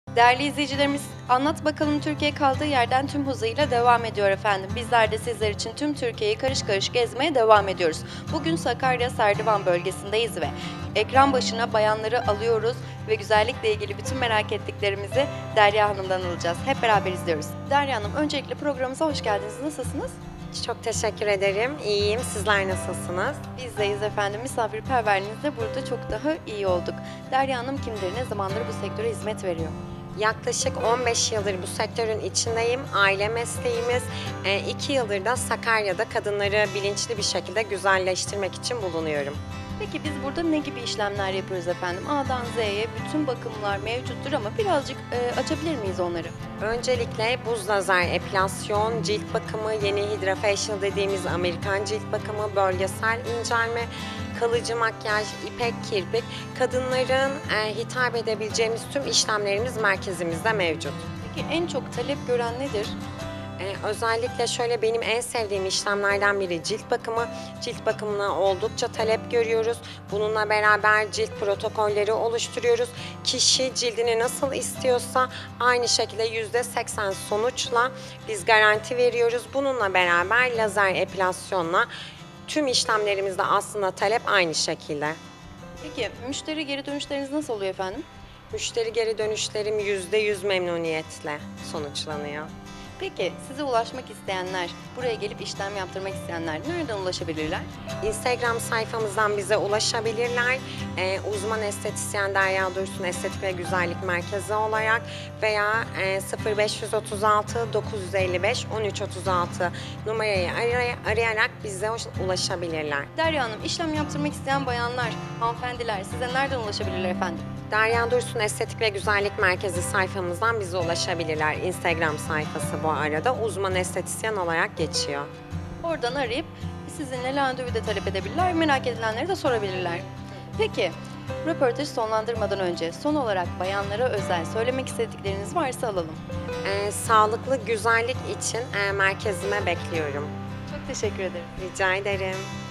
Değerli izleyicilerimiz, Anlat Bakalım Türkiye kaldığı yerden tüm hızıyla devam ediyor efendim. Bizler de sizler için tüm Türkiye'yi karış karış gezmeye devam ediyoruz. Bugün Sakarya Serdivan bölgesindeyiz ve ekran başına bayanları alıyoruz ve güzellikle ilgili bütün merak ettiklerimizi Derya Hanım'dan alacağız. Hep beraber izliyoruz. Derya Hanım, öncelikle programımıza hoş geldiniz. Nasılsınız? Çok teşekkür ederim. İyiyim. Sizler nasılsınız? Bizdeyiz efendim. Misafirperverliğinizde burada çok daha iyi olduk. Derya Hanım kimdir? Ne zamandır bu sektöre hizmet veriyor? Yaklaşık 15 yıldır bu sektörün içindeyim. Aile mesleğimiz. 2 yıldır da Sakarya'da kadınları bilinçli bir şekilde güzelleştirmek için bulunuyorum. Peki biz burada ne gibi işlemler yapıyoruz efendim? A'dan Z'ye bütün bakımlar mevcuttur ama birazcık açabilir miyiz onları? Öncelikle buz lazer epilasyon, cilt bakımı, yeni HydraFacial dediğimiz Amerikan cilt bakımı, bölgesel incelme, kalıcı makyaj, ipek kirpik, kadınların hitap edebileceğimiz tüm işlemlerimiz merkezimizde mevcut. Peki en çok talep gören nedir? Özellikle şöyle benim en sevdiğim işlemlerden biri cilt bakımı. Cilt bakımına oldukça talep görüyoruz. Bununla beraber cilt protokolleri oluşturuyoruz. Kişi cildini nasıl istiyorsa aynı şekilde %80 sonuçla biz garanti veriyoruz. Bununla beraber lazer epilasyonla tüm işlemlerimizde aslında talep aynı şekilde. Peki müşteri geri dönüşleriniz nasıl oluyor efendim? Müşteri geri dönüşlerim %100 memnuniyetle sonuçlanıyor. Peki size ulaşmak isteyenler, buraya gelip işlem yaptırmak isteyenler nereden ulaşabilirler? Instagram sayfamızdan bize ulaşabilirler. Uzman estetisyen Derya Dursun Estetik ve Güzellik Merkezi olarak veya 0536 955 1336 numarayı arayarak bize ulaşabilirler. Derya Hanım, işlem yaptırmak isteyen bayanlar, hanımefendiler size nereden ulaşabilirler efendim? Derya Dursun Estetik ve Güzellik Merkezi sayfamızdan bize ulaşabilirler. Instagram sayfası bu arada uzman estetisyen olarak geçiyor. Oradan arayıp sizinle randevu da talep edebilirler, merak edilenleri de sorabilirler. Peki, röportajı sonlandırmadan önce son olarak bayanlara özel söylemek istedikleriniz varsa alalım. Sağlıklı güzellik için merkezime bekliyorum. Çok teşekkür ederim. Rica ederim.